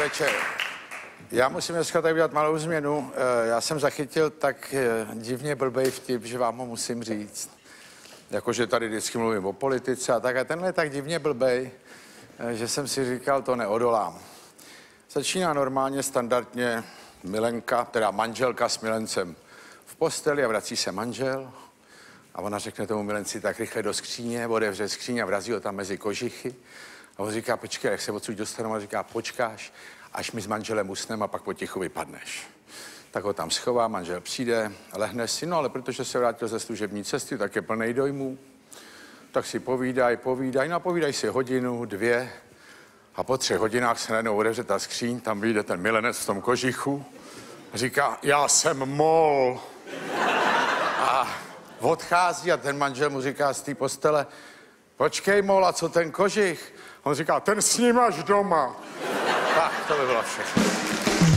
večer. Já musím dneska tady udělat malou změnu. Já jsem zachytil tak divně blbej vtip, že vám ho musím říct. Jakože tady vždycky mluvím o politice a tak. A tenhle je tak divně blbej, že jsem si říkal, to neodolám. Začíná normálně, standardně milenka, teda manželka s milencem v posteli a vrací se manžel. A ona řekne tomu milenci tak rychle do skříně, otevře skříň a vrazí ho tam mezi kožichy. A on říká, počkej, jak se odsud dostanu? A říká, počkáš, až mi s manželem usnem a pak potichu vypadneš. Tak ho tam schová, manžel přijde, lehne si, no ale protože se vrátil ze služební cesty, tak je plnej dojmů. Tak si povídají, no a povídají si hodinu, 2. A po 3 hodinách se najednou otevře ta skříň, tam vyjde ten milenec v tom kožichu a říká, já jsem mol. A odchází a ten manžel mu říká z té postele, počkej mol, a co ten kožich? On říká, ten s ním až doma. Tak, to by bylo všechno.